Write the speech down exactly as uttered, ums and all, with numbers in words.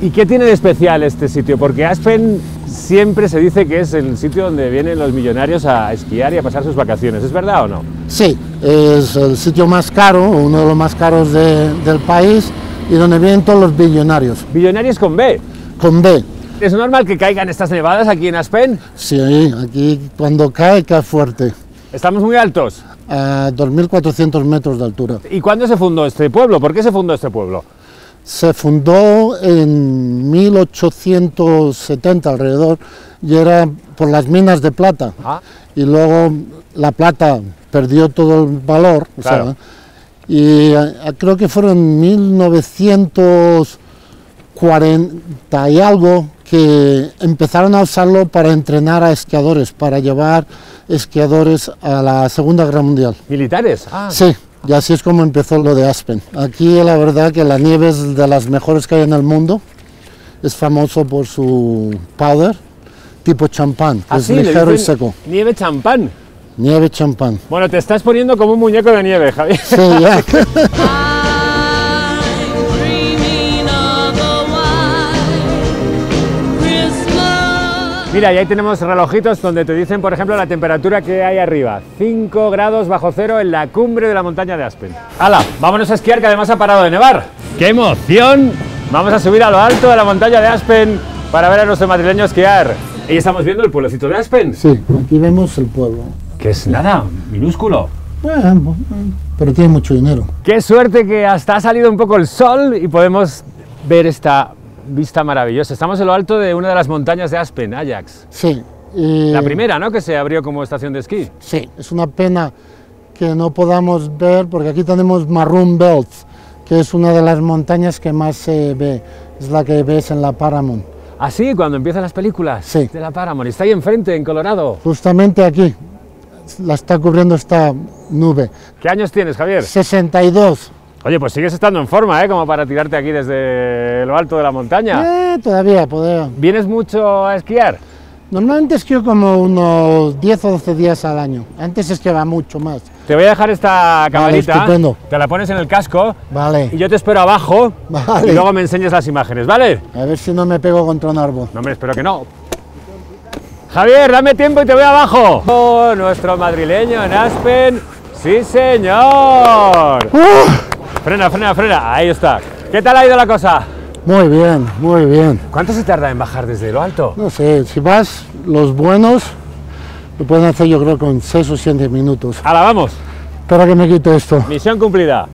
¿Y qué tiene de especial este sitio? Porque Aspen siempre se dice que es el sitio donde vienen los millonarios a esquiar y a pasar sus vacaciones, ¿es verdad o no? Sí, es el sitio más caro, uno de los más caros de, del país, y donde vienen todos los billonarios. Billonarios con B. Con B. ¿Es normal que caigan estas nevadas aquí en Aspen? Sí, aquí cuando cae, cae fuerte. ¿Estamos muy altos? A dos mil cuatrocientos metros de altura. ¿Y cuándo se fundó este pueblo? ¿Por qué se fundó este pueblo? Se fundó en mil ochocientos setenta alrededor y era por las minas de plata. Ah. Y luego la plata perdió todo el valor. Claro. O sea, y a, creo que fueron mil novecientos cuarenta y algo que empezaron a usarlo para entrenar a esquiadores, para llevar esquiadores a la Segunda Guerra Mundial. ¿Militares? Ah. Sí. Y así es como empezó lo de Aspen. Aquí la verdad que la nieve es de las mejores que hay en el mundo. Es famoso por su powder, tipo champán, que ¿Ah, es sí? ligero ¿Le y dicen seco. Nieve champán. Nieve champán. Bueno, te estás poniendo como un muñeco de nieve, Javier. Sí, ya. Mira, y ahí tenemos relojitos donde te dicen, por ejemplo, la temperatura que hay arriba. cinco grados bajo cero en la cumbre de la montaña de Aspen. ¡Hala! Vámonos a esquiar, que además ha parado de nevar. ¡Qué emoción! Vamos a subir a lo alto de la montaña de Aspen para ver a nuestro madrileño esquiar. Y estamos viendo el pueblecito de Aspen. Sí, aquí vemos el pueblo. Que es nada, minúsculo. Bueno, pero tiene mucho dinero. ¡Qué suerte que hasta ha salido un poco el sol y podemos ver esta vista maravillosa! Estamos en lo alto de una de las montañas de Aspen, Ajax. Sí. Y La primera, ¿no?, que se abrió como estación de esquí. Sí, es una pena que no podamos ver, porque aquí tenemos Maroon Belt, que es una de las montañas que más se ve, es la que ves en la Paramount. ¿Ah, sí? Cuando empiezan las películas. Sí. De la Paramount. Está ahí enfrente, en Colorado. Justamente aquí, la está cubriendo esta nube. ¿Qué años tienes, Javier? sesenta y dos. Oye, pues sigues estando en forma, ¿eh?, como para tirarte aquí desde lo alto de la montaña. Eh, todavía, podría. ¿Vienes mucho a esquiar? Normalmente esquío como unos diez o doce días al año. Antes esquiaba mucho más. Te voy a dejar esta camarita, estupendo. te la pones en el casco Vale. y yo te espero abajo Vale. y luego me enseñas las imágenes, ¿vale? A ver si no me pego contra un árbol. No, hombre, espero que no. Javier, dame tiempo y te voy abajo. Oh, nuestro madrileño en Aspen. ¡Sí, señor! ¡Uh! Frena, frena, frena. Ahí está. ¿Qué tal ha ido la cosa? Muy bien, muy bien. ¿Cuánto se tarda en bajar desde lo alto? No sé, si vas, los buenos lo pueden hacer yo creo con seis o siete minutos. ¡Hala, vamos! Espera que me quite esto. Misión cumplida.